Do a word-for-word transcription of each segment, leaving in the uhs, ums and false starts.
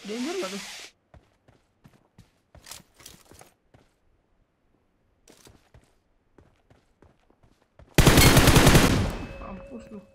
Danger gak tuh? Mampus lu.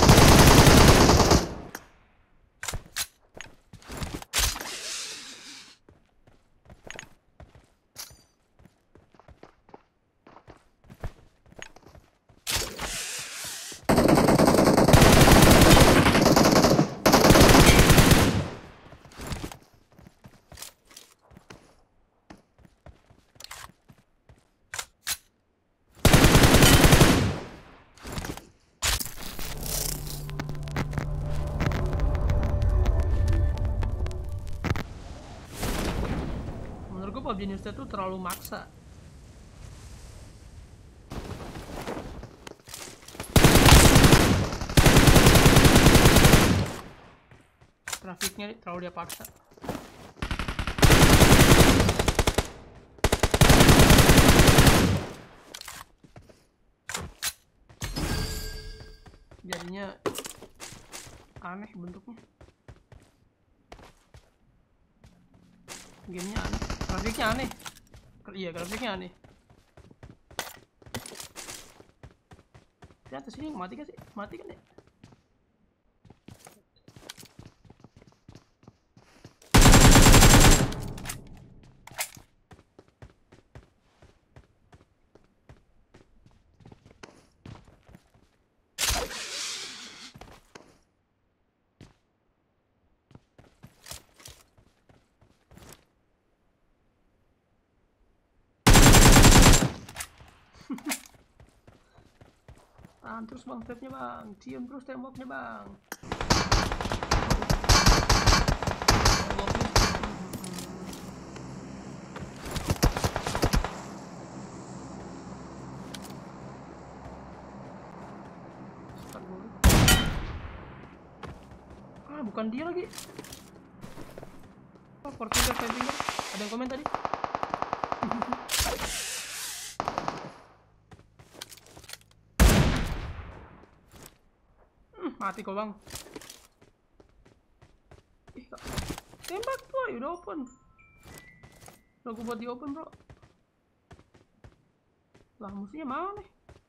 Menurut gue P U B G New State tuh terlalu maksa. Grafiknya terlalu dia paksa. Jadinya aneh bentuknya. Gamenya aneh, grafiknya aneh. Iya, grafiknya aneh. Ternyata sini mati kan sih? Mati kan ya? Tahan terus bang, stepnya bang, cium terus temboknya bang. Ah, bukan dia lagi. Oh, four finger, five finger. Ada yang komen tadi. hmm, mati kok bang. Ih, tembak tuh, udah open. Udah gue buat di open bro. Lah musuhnya mana nih?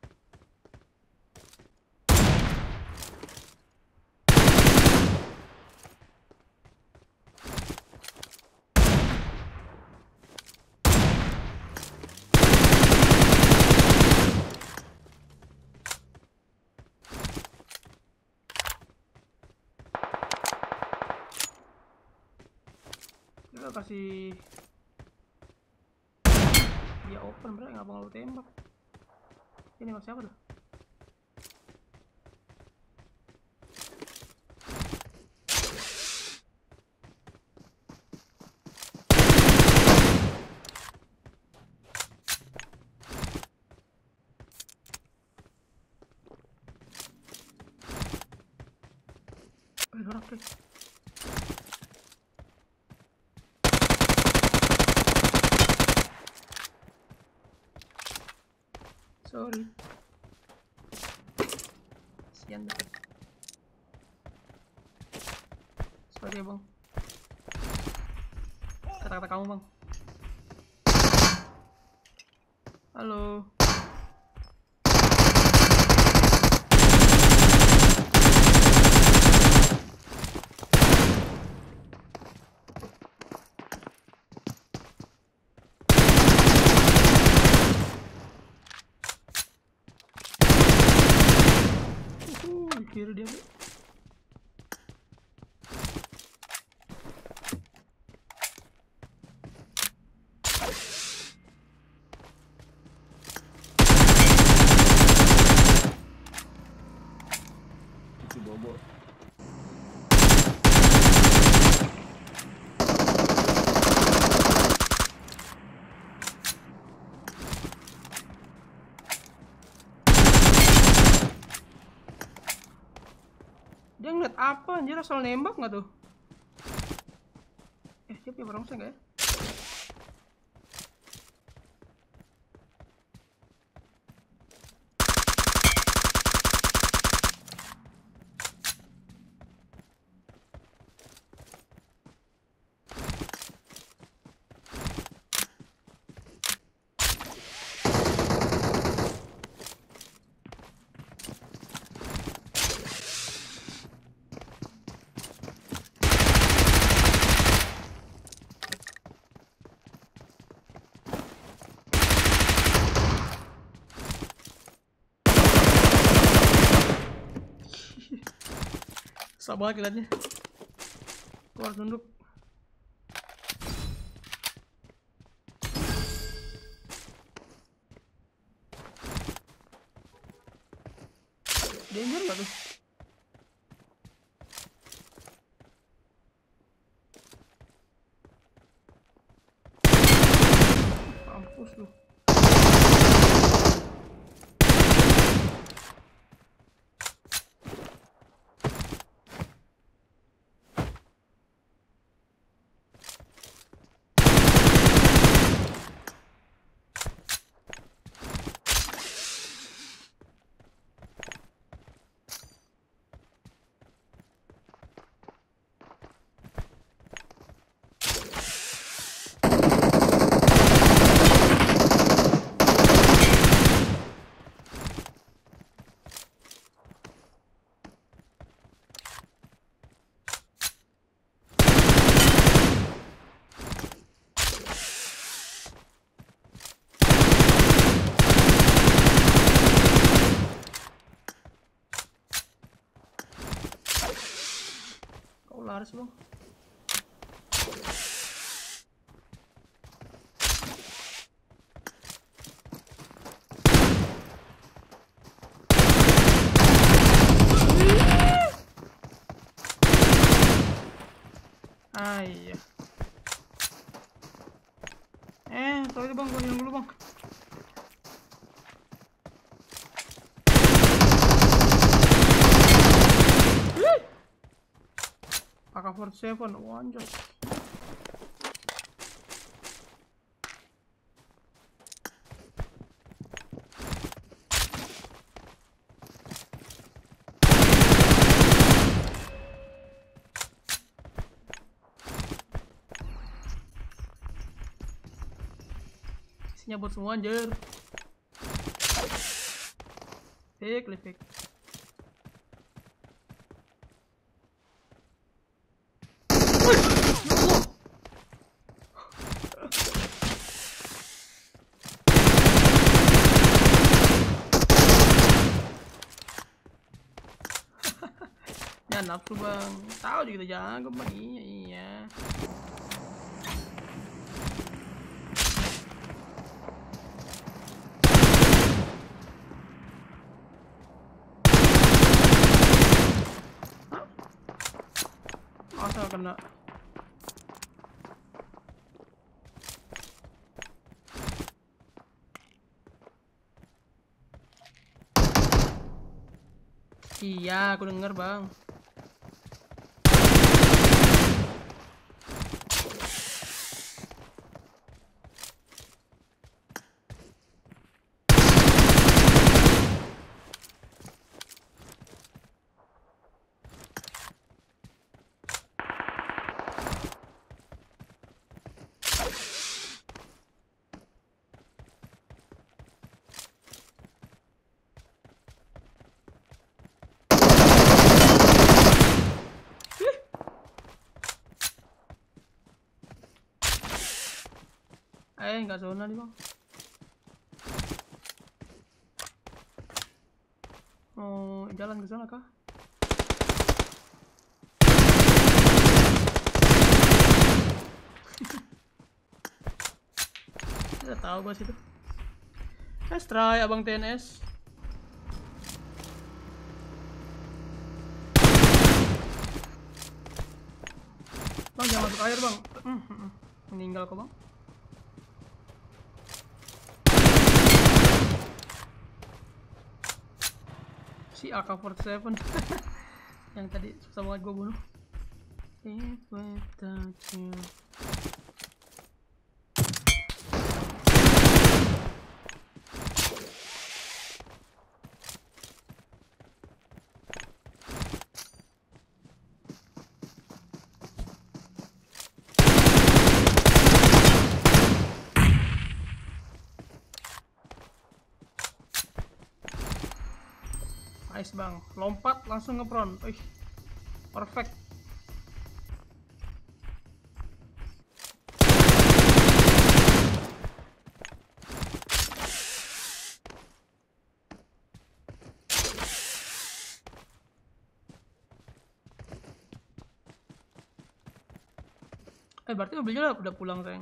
Kita kasih dia open bro, ngapa nggak lu tembak? Ini mas siapa tuh? Eh, orang deh. Sorry. Sian dah. Sorry ya bang. Kata-kata kamu bang. Halo. Uh, kiri dia bro. Itu bobo. Dia ngeliat apa anjir, asal nembak nggak tuh? Eh, dia punya barang saya nggak ya? Susah banget kelihatannya. Gua harus nunduk. Danger gak tuh? Mampus lu. Laris bang. Ah iya. Eh, sorry bang, gue hilang dulu bang. A K forty-seven, wanjos. Isinya buat semua anjir. Fake, fake. Ya nafsu bang, tahu juga kita jago bang. Iya iya. Hah? Masa kena? Iya, aku denger bang. Eh, nggak zona nih bang. Mau jalan ke sana kah? Tidak tahu gua situ. Let's try abang T N S. Bang jangan masuk air bang. Hmm, hmm, hmm. Meninggal kok bang. Si A K forty-seven yang tadi susah banget gue bunuh. If without you. Nice bang, lompat langsung ngepron. Wih, perfect. Eh berarti mobilnya udah pulang sayang.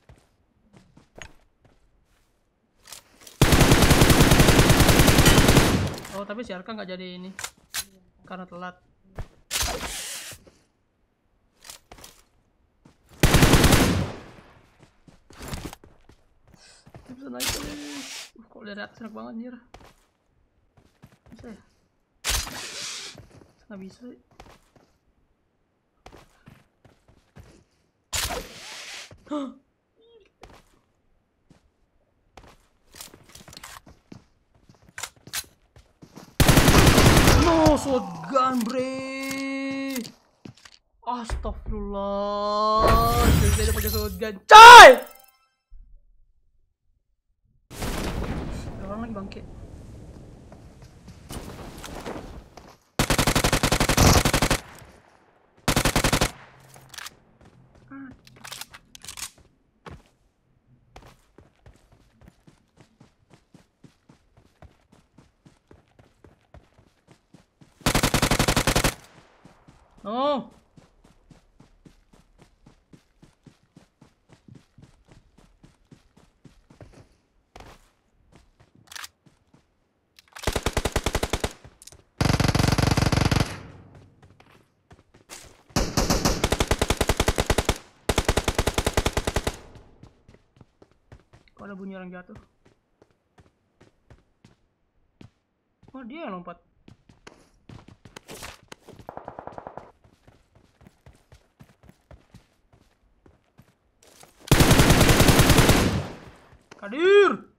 Oh tapi si Arka nggak jadi ini karena telat. Bisa naik kali. Uh, kok dari atas enak banget anjir. Bisa ya? Nggak bisa. No shotgun bre. Astagfirullah. Jadi ada pakai shotgun. Coy! Ada orang lagi bangkit. Oh. Kok ada bunyi orang jatuh? Oh dia yang lompat. Kadir!